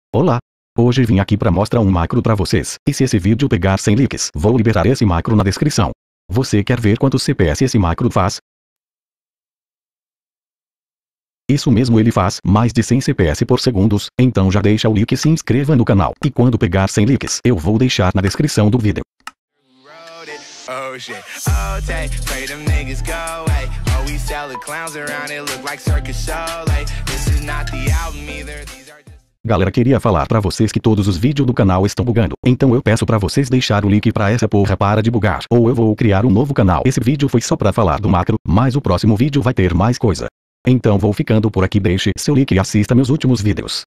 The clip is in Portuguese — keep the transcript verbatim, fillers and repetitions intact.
Olá! Hoje vim aqui para mostrar um macro para vocês, e se esse vídeo pegar cem likes, vou liberar esse macro na descrição. Você quer ver quantos C P S esse macro faz? Isso mesmo, ele faz mais de cem C P S por segundos, então já deixa o like e se inscreva no canal. E quando pegar cem likes, eu vou deixar na descrição do vídeo. Oh shit, oh take, pray them niggas go away. Oh, we sell the clowns around, it look like circus show. Like, this is not the album either, these are just... Galera, queria falar pra vocês que todos os vídeos do canal estão bugando. Então eu peço pra vocês deixar o link pra essa porra para de bugar, ou eu vou criar um novo canal. Esse vídeo foi só pra falar do macro, mas o próximo vídeo vai ter mais coisa. Então vou ficando por aqui, deixe seu like e assista meus últimos vídeos.